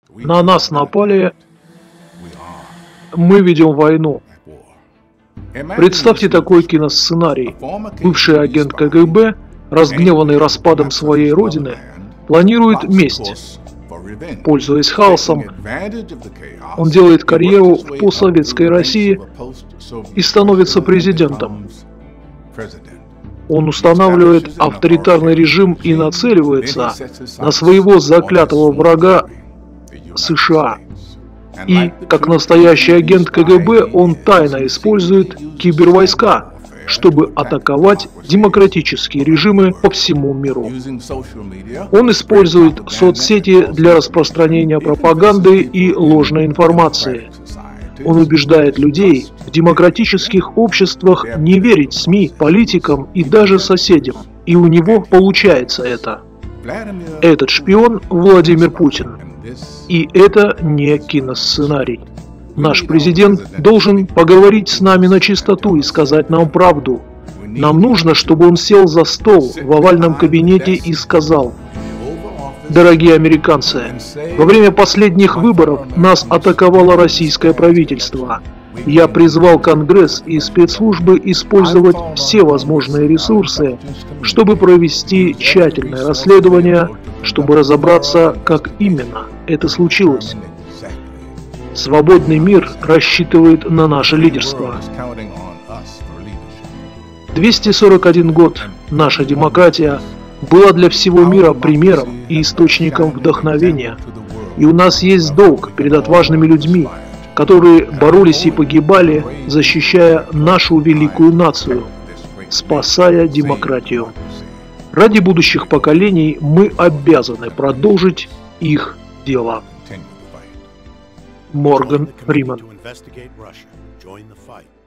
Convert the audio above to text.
На нас напали, мы ведем войну. Представьте такой киносценарий. Бывший агент КГБ, разгневанный распадом своей родины, планирует месть. Пользуясь хаосом, он делает карьеру в постсоветской России и становится президентом. Он устанавливает авторитарный режим и нацеливается на своего заклятого врага США. И, как настоящий агент КГБ, он тайно использует кибервойска, чтобы атаковать демократические режимы по всему миру. Он использует соцсети для распространения пропаганды и ложной информации. Он убеждает людей в демократических обществах не верить СМИ, политикам и даже соседям. И у него получается это. Этот шпион Владимир Путин. И это не киносценарий. Наш президент должен поговорить с нами на чистоту и сказать нам правду. Нам нужно, чтобы он сел за стол в овальном кабинете и сказал: дорогие американцы, во время последних выборов нас атаковало российское правительство. Я призвал Конгресс и спецслужбы использовать все возможные ресурсы, чтобы провести тщательное расследование, чтобы разобраться, как именно это случилось. Свободный мир рассчитывает на наше лидерство. 241 год наша демократия была для всего мира примером и источником вдохновения. И у нас есть долг перед отважными людьми, которые боролись и погибали, защищая нашу великую нацию, спасая демократию. Ради будущих поколений мы обязаны продолжить их дело. Морган Фриман.